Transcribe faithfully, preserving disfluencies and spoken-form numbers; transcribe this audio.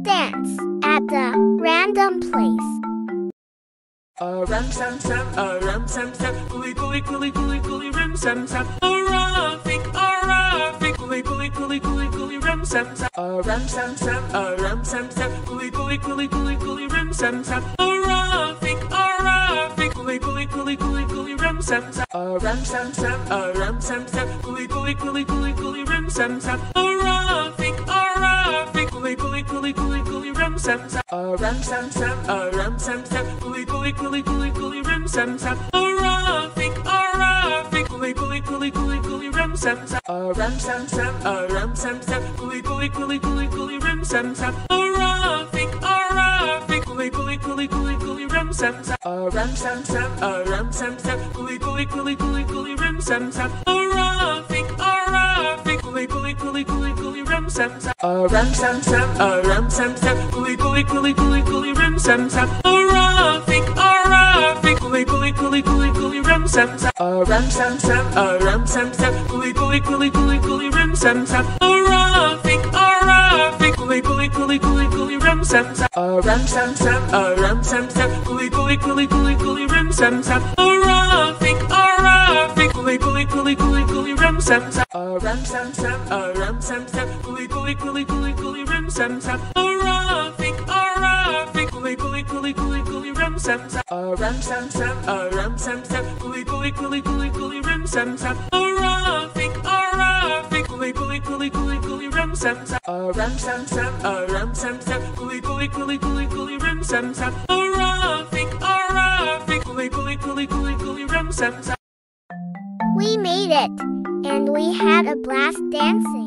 dance at the random place. A ram sam sam, a ram sam sam, coolie coolie coolie coolie coolie ram sam sam. A rafiq, a rafiq, coolie coolie coolie coolie coolie ram sam sam. A ram sam sam, a ram sam sam, coolie coolie coolie coolie coolie ram sam sam. A rafiq, a rafiq, coolie coolie coolie coolie coolie ram sam sam. A ram sam sam, a ram sam sam, coolie coolie coolie coolie coolie ram sam sam. A rafiq, a rafiq, coolie coolie coolie coolie coolie ram sam sam. A ram sam sam, a ram sam sam, coolie coolie coolie coolie coolie ram sam sam. A rafiq, a rafiq, coolie coolie coolie coolie coolie ram sam sam. A ram sam sam, a ram sam sam, coolie coolie coolie coolie coolie ram sam sam. A rafiq, a rafiq, coolie coolie coolie coolie coolie ram sam sam. A ram sam sam, a ram sam sam, coolie coolie coolie coolie coolie ram sam sam. A rafiq, a rafiq, coolie coolie coolie coolie coolie ram sam sam. A ram sam sam, a ram sam sam, coolie coolie coolie coolie coolie ram sam sam. A rafiq, a rafiq, coolie coolie coolie coolie coolie ram sam sam. A ram sam sam, a ram sam sam, coolie coolie coolie coolie coolie ram sam sam. A rafiq, a rafiq, coolie coolie coolie coolie coolie ram sam sam. A ram sam sam, a ram sam sam, coolie coolie coolie coolie coolie ram sam sam. A rafiq, a rafiq, coolie coolie coolie coolie coolie ram sam sam. A ram sam sam, a ram sam sam, coolie coolie coolie coolie coolie ram sam sam. A rafiq, a rafiq, coolie coolie coolie coolie coolie ram sam sam. A ram sam sam, a ram sam sam, coolie coolie coolie coolie coolie ram sam sam. A rafiq, a rafiq, coolie coolie coolie coolie coolie ram sam sam. A ram sam sam, a ram sam sam, coolie coolie coolie coolie coolie ram sam sam. A rafiq, a rafiq, coolie coolie coolie coolie coolie ram sam sam. We made it, and we had a blast dancing.